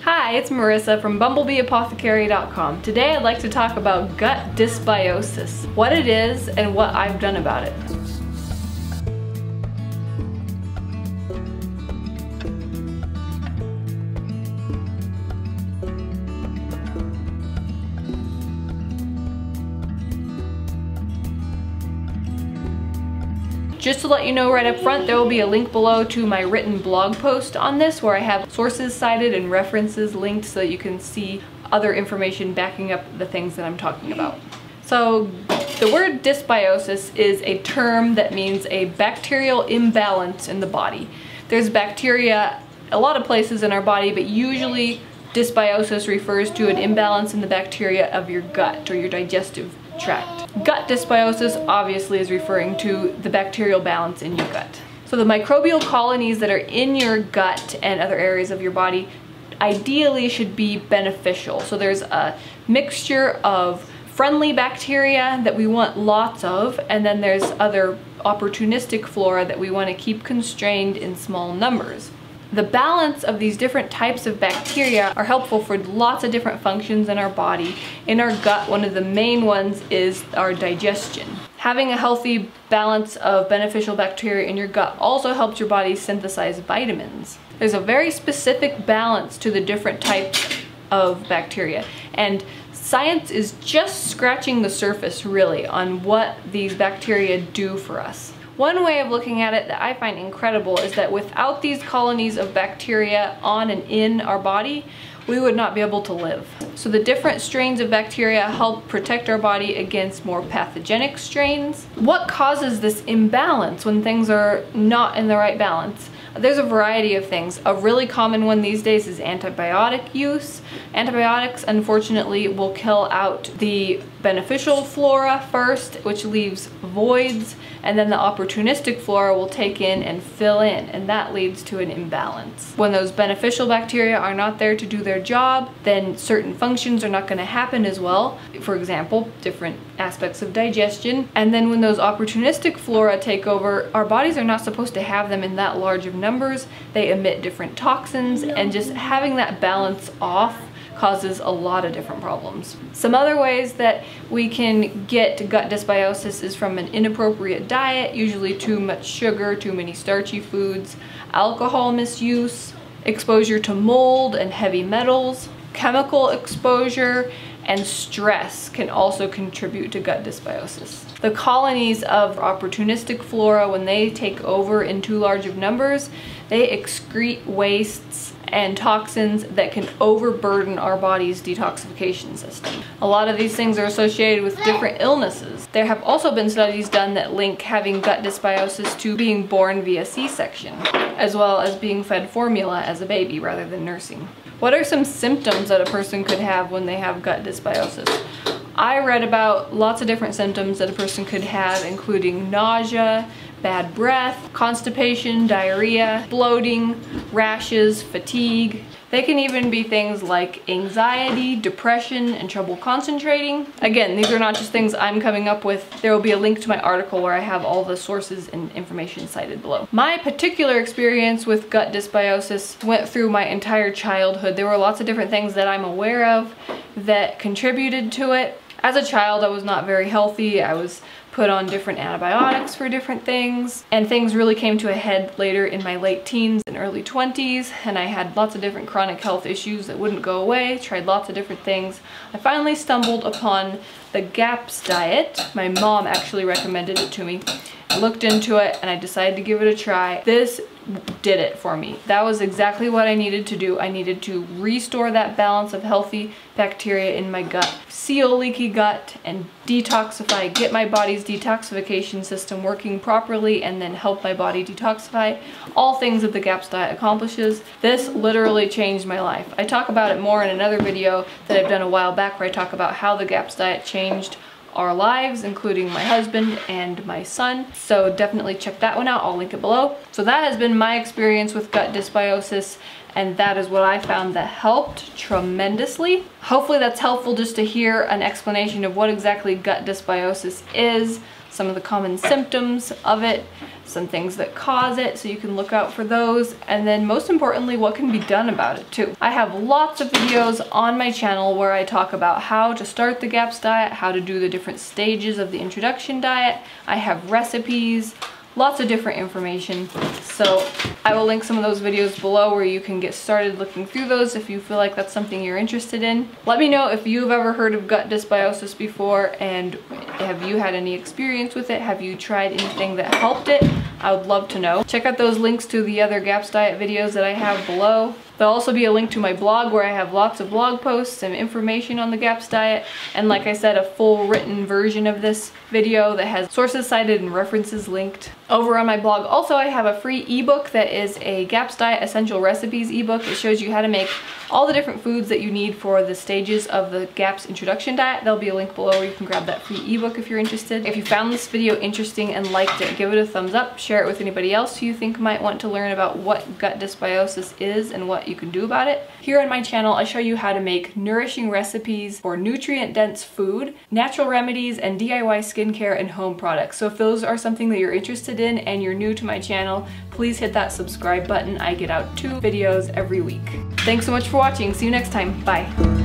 Hi, it's Marisa from BumblebeeApothecary.com. Today I'd like to talk about gut dysbiosis, what it is and what I've done about it. Just to let you know right up front, there will be a link below to my written blog post on this where I have sources cited and references linked so that you can see other information backing up the things that I'm talking about. So the word dysbiosis is a term that means a bacterial imbalance in the body. There's bacteria a lot of places in our body, but usually dysbiosis refers to an imbalance in the bacteria of your gut or your digestive tract. Gut dysbiosis obviously is referring to the bacterial balance in your gut. So the microbial colonies that are in your gut and other areas of your body ideally should be beneficial. So there's a mixture of friendly bacteria that we want lots of, and then there's other opportunistic flora that we want to keep constrained in small numbers. The balance of these different types of bacteria are helpful for lots of different functions in our body. In our gut, one of the main ones is our digestion. Having a healthy balance of beneficial bacteria in your gut also helps your body synthesize vitamins. There's a very specific balance to the different types of bacteria, and science is just scratching the surface really on what these bacteria do for us. One way of looking at it that I find incredible is that without these colonies of bacteria on and in our body, we would not be able to live. So the different strains of bacteria help protect our body against more pathogenic strains. What causes this imbalance when things are not in the right balance? There's a variety of things. A really common one these days is antibiotic use. Antibiotics, unfortunately, will kill out the beneficial flora first, which leaves voids, and then the opportunistic flora will take in and fill in, and that leads to an imbalance. When those beneficial bacteria are not there to do their job, then certain functions are not going to happen as well. For example, different aspects of digestion. And then when those opportunistic flora take over, our bodies are not supposed to have them in that large of numbers. They emit different toxins, and just having that balance off causes a lot of different problems. Some other ways that we can get gut dysbiosis is from an inappropriate diet, usually too much sugar, too many starchy foods, alcohol misuse, exposure to mold and heavy metals, chemical exposure, and stress can also contribute to gut dysbiosis. The colonies of opportunistic flora, when they take over in too large of numbers, they excrete wastes and toxins that can overburden our body's detoxification system. A lot of these things are associated with different illnesses. There have also been studies done that link having gut dysbiosis to being born via C-section, as well as being fed formula as a baby rather than nursing. What are some symptoms that a person could have when they have gut dysbiosis? I read about lots of different symptoms that a person could have, including nausea, bad breath, constipation, diarrhea, bloating, rashes, fatigue. They can even be things like anxiety, depression, and trouble concentrating. Again, these are not just things I'm coming up with. There will be a link to my article where I have all the sources and information cited below. My particular experience with gut dysbiosis went through my entire childhood. There were lots of different things that I'm aware of that contributed to it. As a child, I was not very healthy. I was put on different antibiotics for different things, and things really came to a head later in my late teens and early 20s, and I had lots of different chronic health issues that wouldn't go away, tried lots of different things. I finally stumbled upon the GAPS diet. My mom actually recommended it to me. I looked into it and I decided to give it a try. This did it for me. That was exactly what I needed to do. I needed to restore that balance of healthy bacteria in my gut, seal leaky gut, and detoxify, get my body's detoxification system working properly, and then help my body detoxify. All things that the GAPS diet accomplishes. This literally changed my life. I talk about it more in another video that I've done a while back where I talk about how the GAPS diet changed our lives, including my husband and my son. So definitely check that one out. I'll link it below. So that has been my experience with gut dysbiosis, and that is what I found that helped tremendously. Hopefully that's helpful just to hear an explanation of what exactly gut dysbiosis is. some of the common symptoms of it, some things that cause it, so you can look out for those, and then most importantly, what can be done about it too. I have lots of videos on my channel where I talk about how to start the GAPS diet, how to do the different stages of the introduction diet. I have recipes, lots of different information. So I will link some of those videos below where you can get started looking through those if you feel like that's something you're interested in. Let me know if you've ever heard of gut dysbiosis before, and have you had any experience with it? Have you tried anything that helped it? I would love to know. Check out those links to the other GAPS diet videos that I have below. There'll also be a link to my blog where I have lots of blog posts and information on the GAPS diet, and like I said, a full written version of this video that has sources cited and references linked. Over on my blog also I have a free ebook that is a GAPS diet essential recipes ebook. It shows you how to make all the different foods that you need for the stages of the GAPS introduction diet. There'll be a link below where you can grab that free ebook if you're interested. If you found this video interesting and liked it, give it a thumbs up, share it with anybody else who you think might want to learn about what gut dysbiosis is and what you can do about it. Here on my channel I show you how to make nourishing recipes for nutrient-dense food, natural remedies, and DIY skincare and home products. So if those are something that you're interested in and you're new to my channel, please hit that subscribe button. I get out 2 videos every week. Thanks so much for watching. See you next time. Bye.